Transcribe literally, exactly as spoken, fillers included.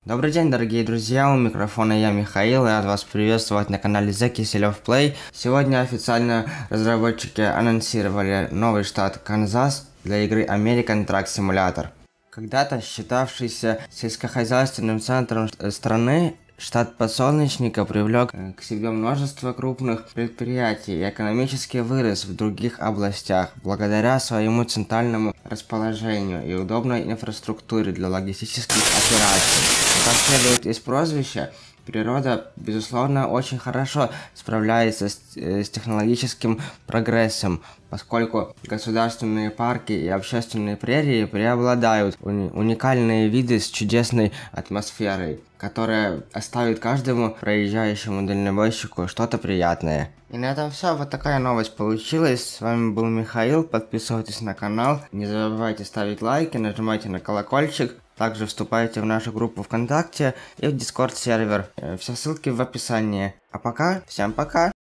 Добрый день, дорогие друзья, у микрофона я, Михаил, и рад вас приветствовать на канале The Киселев Play. Сегодня официально разработчики анонсировали новый штат Канзас для игры American Truck Simulator. Когда-то считавшийся сельскохозяйственным центром страны, штат Подсолнечника привлек к себе множество крупных предприятий и экономически вырос в других областях благодаря своему центральному расположению и удобной инфраструктуре для логистических операций. Как следует из прозвища, природа, безусловно, очень хорошо справляется с, с технологическим прогрессом, поскольку государственные парки и общественные прерии преобладают уни уникальные виды с чудесной атмосферой, которая оставит каждому проезжающему дальнобойщику что-то приятное. И на этом все. Вот такая новость получилась. С вами был Михаил. Подписывайтесь на канал. Не забывайте ставить лайки, нажимайте на колокольчик. Также вступайте в нашу группу ВКонтакте и в Discord сервер. Все ссылки в описании. А пока, всем пока!